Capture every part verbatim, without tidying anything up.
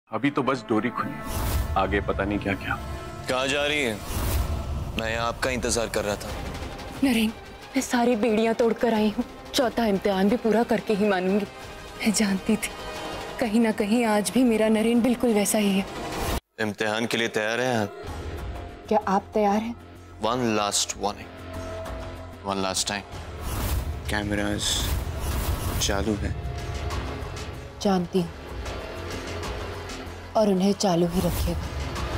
अभी तो बस डोरी खुली, आगे पता नहीं क्या क्या। कहाँ जा रही है? मैं यहाँ आपका इंतजार कर रहा था। नरेन, मैं सारी बेड़ियां तोड़ कर आई हूँ। चौथा इम्तिहान भी पूरा करके ही मानूंगी। मैं जानती थी कहीं ना कहीं आज भी मेरा नरेन बिल्कुल वैसा ही है। इम्तिहान के लिए तैयार हैं आप? क्या आप तैयार हैं? One last warning, one last time. Cameras चालू है। जानती हूँ, और उन्हें चालू ही रखिएगा।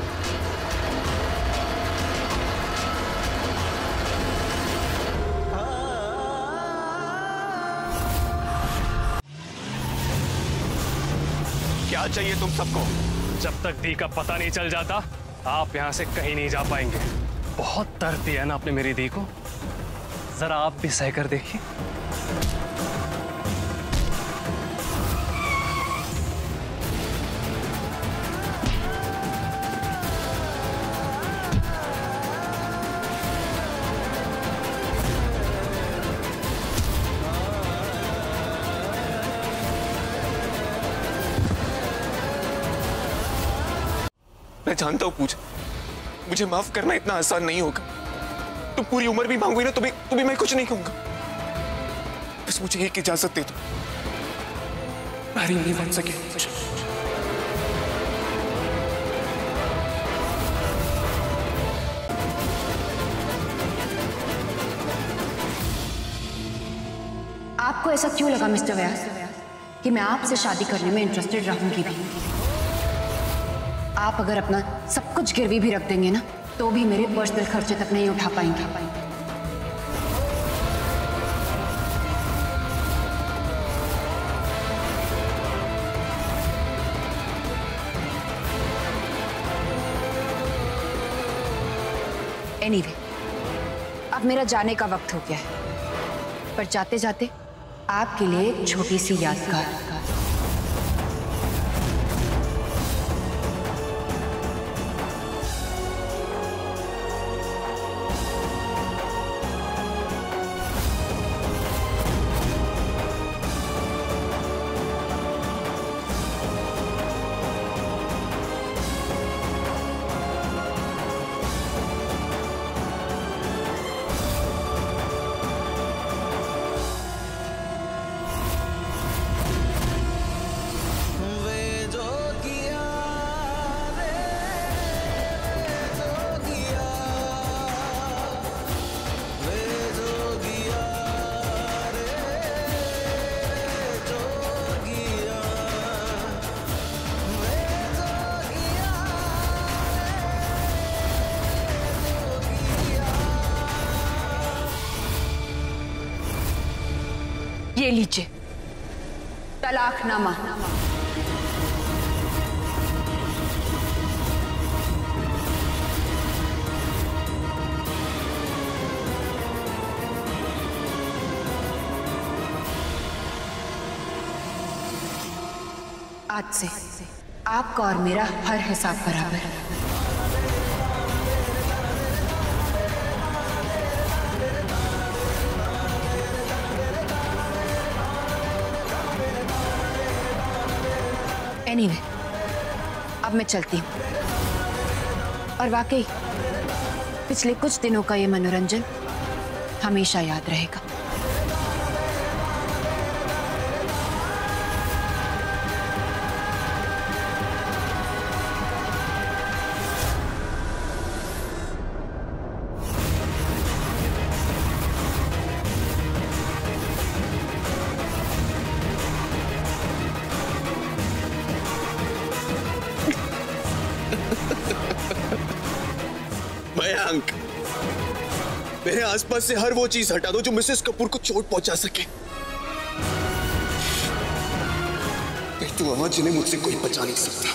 क्या चाहिए तुम सबको? जब तक दी का पता नहीं चल जाता आप यहाँ से कहीं नहीं जा पाएंगे। बहुत दर्द दिया ना आपने मेरी दी को, जरा आप भी सह कर देखिए। मैं जानता हूँ पूजा, मुझे माफ करना इतना आसान नहीं होगा। तुम पूरी उम्र भी मांगोगी ना, तुम्हें तुम्हें मैं कुछ नहीं कहूंगा। बस मुझे एक इजाजत दे दो। मैरी नहीं बन सके। आपको ऐसा क्यों लगा मिस्टर व्यास कि मैं आपसे शादी करने में इंटरेस्टेड रहूंगी भी? आप अगर अपना सब कुछ गिरवी भी रख देंगे ना, तो भी मेरे पर्सनल खर्चे तक नहीं उठा पाएंगे। एनीवे, अब मेरा जाने का वक्त हो गया है, पर जाते जाते आपके लिए एक छोटी सी यादगार। ये लीजिए तलाकनामा। आज से आपका और मेरा हर हिसाब बराबर है। एनीवे, अब मैं चलती हूँ। और वाकई पिछले कुछ दिनों का ये मनोरंजन हमेशा याद रहेगा। मयंक, मेरे आसपास से हर वो चीज हटा दो जो मिसेस कपूर को चोट पहुंचा सके। तू अमर, जिन्हें मुझसे कोई बचा नहीं सकता।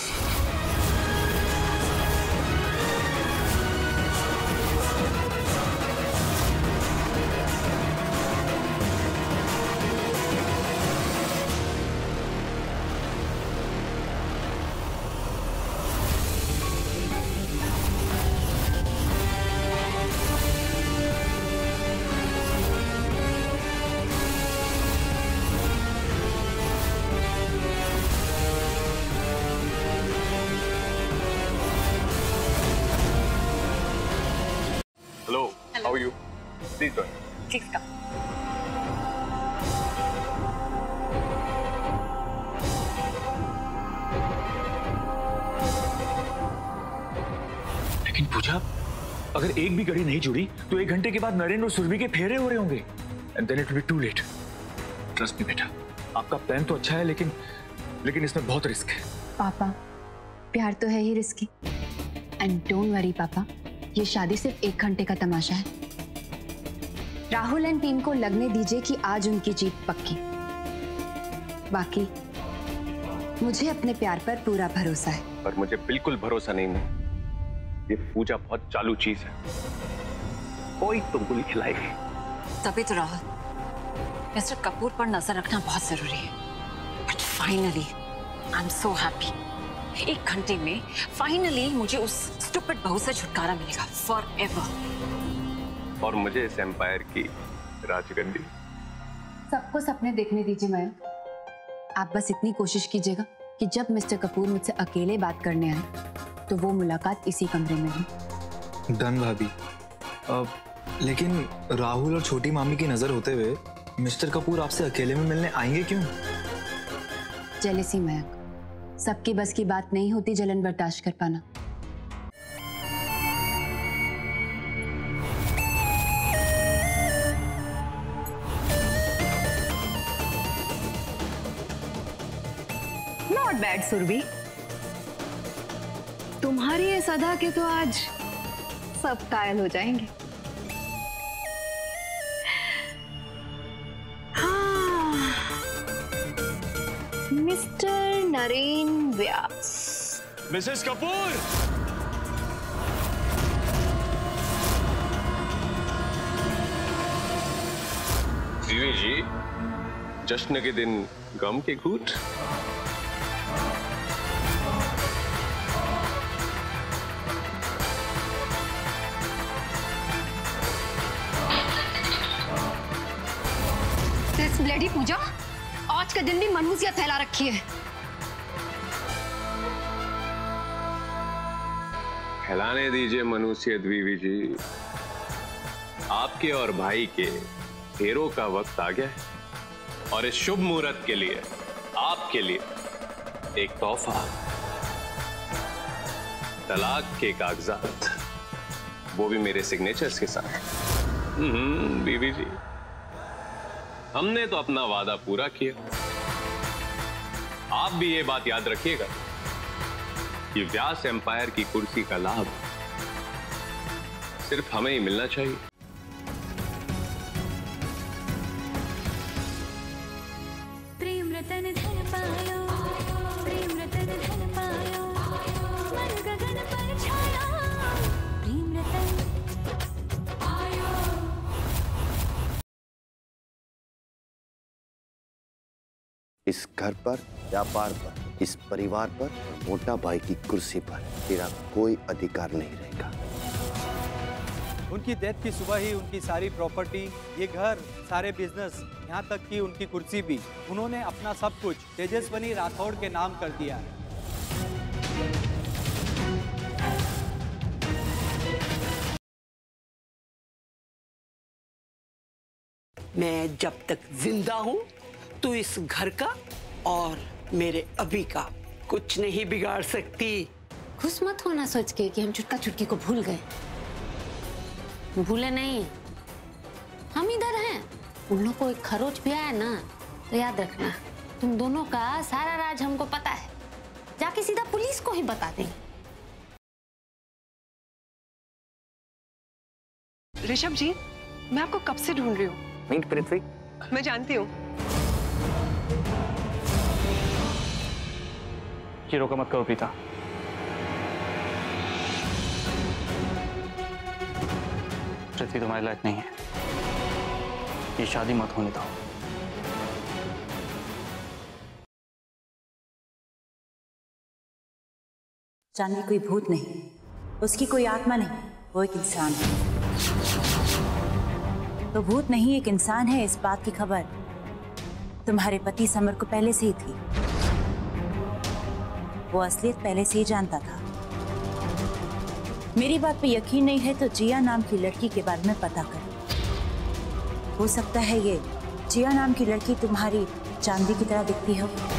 पूछा, अगर एक भी घड़ी नहीं जुड़ी तो एक घंटे के बाद नरेन और सुरभि के फेरे हो रहे होंगे। And then it will be too late. Trust me बेटा, आपका प्लान तो अच्छा है लेकिन लेकिन इसमें बहुत रिस्क है। पापा, प्यार तो है ही रिस्की। एंड डोंट वरी पापा, ये शादी सिर्फ एक घंटे का तमाशा है। राहुल एंड टीम को लगने दीजिए कि आज उनकी जीत पक्की। बाकी मुझे अपने प्यार पर पूरा भरोसा है। पर मुझे बिल्कुल भरोसा नहीं है। ये पूजा बहुत चालू चीज है, कोई तुमको नहीं खिलाएगी। तभी तो राहुल, मिस्टर कपूर पर नजर रखना बहुत जरूरी है। But finally I am so happy. एक घंटे में फाइनली मुझे उस स्टूपिड बहू से छुटकारा मिलेगा फॉर एवर। और मुझे इस एम्पायर की राजगद्दी। सबको सपने देखने दीजिए मयंक। आप बस इतनी कोशिश कीजिएगा कि जब मिस्टर कपूर मुझसे अकेले बात करने आए तो वो मुलाकात इसी कमरे में हो। डन भाभी। अब लेकिन राहुल और छोटी मामी की नजर होते हुए मिस्टर कपूर आपसे अकेले में मिलने आएंगे क्यों? जेलेसी मयंक, सबकी बस की बात नहीं होती जलन बर्दाश्त कर पाना। नॉट बैड सुरभि, तुम्हारी ये सदा के तो आज सब कायल हो जाएंगे। हाँ, मिस्टर नरेन व्यास। मिसेस कपूर, जीवी जी, जश्न के दिन गम के घूंट। दिस ब्लडी पूजा, आज का दिन भी मनहूसियत फैला रखी है। फैलाने दीजिए मनुष्य द्विवी जी। आपके और भाई के फेरों का वक्त आ गया है और इस शुभ मुहूर्त के लिए आपके लिए एक तोहफा, तलाक के कागजात, वो भी मेरे सिग्नेचर्स के साथ। हम्म बीवी जी, हमने तो अपना वादा पूरा किया। आप भी ये बात याद रखिएगा कि व्यास एम्पायर की कुर्सी का लाभ सिर्फ हमें ही मिलना चाहिए। प्रेम रतन धन पायो, प्रेम रतन धन पायो, मन गगन पर छाया, प्रेम रतन पायो। इस घर पर, व्यापार पर, इस परिवार पर, मोटा भाई की कुर्सी पर तेरा कोई अधिकार नहीं रहेगा। उनकी डेथ की सुबह ही उनकी सारी प्रॉपर्टी, ये घर, सारे बिजनेस, यहाँ तक कि उनकी कुर्सी भी, उन्होंने अपना सब कुछ तेजस्वनी राठौड़ के नाम कर दिया है। मैं जब तक जिंदा हूँ तो इस घर का और मेरे अभी का कुछ नहीं बिगाड़ सकती। खुश मत होना सोच के कि हम छुटका छुटकी को भूल गए। भूले नहीं, हम इधर हैं। उन लोग को एक खरोच भी आया ना तो याद रखना, तुम दोनों का सारा राज हमको पता है। जाके सीधा पुलिस को ही बता देंगे। ऋषभ जी, मैं आपको कब से ढूंढ रही हूँ। मीट पृथ्वी, मैं जानती हूँ। हीरो का मत करो प्रीता। पृथ्वी तुम्हारे लायक नहीं है, ये शादी मत होने दो। जानवी कोई भूत नहीं, उसकी कोई आत्मा नहीं, वो एक इंसान है। तो भूत नहीं एक इंसान है, इस बात की खबर तुम्हारे पति समर को पहले से ही थी। वो असलियत पहले से ही जानता था। मेरी बात पे यकीन नहीं है तो जिया नाम की लड़की के बारे में पता कर। हो सकता है ये जिया नाम की लड़की तुम्हारी चांदी की तरह दिखती हो।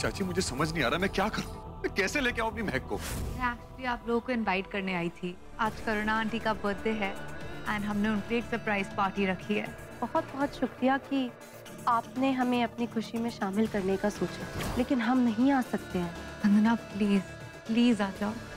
चाची मुझे समझ नहीं आ रहा मैं क्या करूं, मैं कैसे लेके आऊं अपनी महक को। मैं एक्चुअली आप लोगों को इनवाइट करने आई थी। आज करुणा आंटी का बर्थडे है एंड हमने उनके एक सरप्राइज पार्टी रखी है। बहुत बहुत शुक्रिया कि आपने हमें अपनी खुशी में शामिल करने का सोचा, लेकिन हम नहीं आ सकते हैं। वंदना प्लीज प्लीज आ जाओ।